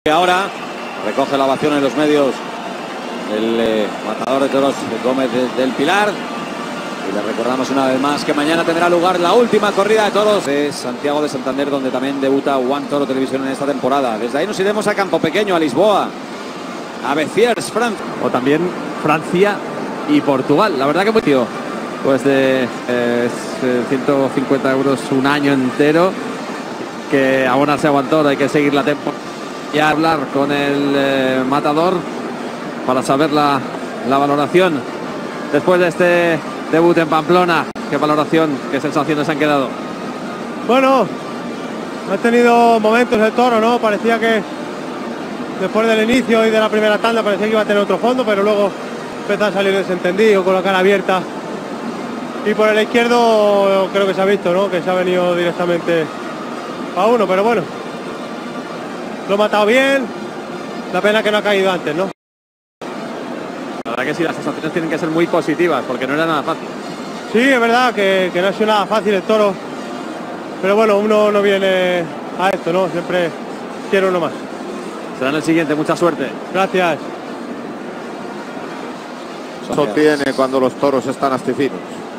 Ahora recoge la ovación en los medios el matador de toros Gómez del Pilar, y le recordamos una vez más que mañana tendrá lugar la última corrida de toros de Santiago de Santander, donde también debuta One Toro Televisión en esta temporada. Desde ahí nos iremos a Campo Pequeño, a Lisboa, a Béziers, Francia, o también Francia y Portugal. La verdad que muy tío, pues de 150 euros un año entero, que abonarse a One Toro, hay que seguir la temporada y hablar con el matador para saber la valoración después de este debut en Pamplona. ¿Qué valoración, qué sensaciones han quedado? Bueno, ha tenido momentos el toro, ¿no? Parecía que después del inicio y de la primera tanda parecía que iba a tener otro fondo, pero luego empezó a salir desentendido, con la cara abierta. Y por el izquierdo creo que se ha visto, ¿no? Que se ha venido directamente a uno, pero bueno, lo ha matado bien. La pena que no ha caído antes, ¿no? La verdad que sí, las sensaciones tienen que ser muy positivas, porque no era nada fácil. Sí, es verdad que no ha sido nada fácil el toro, pero bueno, uno no viene a esto, ¿no? Siempre quiere uno más. Será en el siguiente, mucha suerte. Gracias. Eso tiene cuando los toros están astifinos.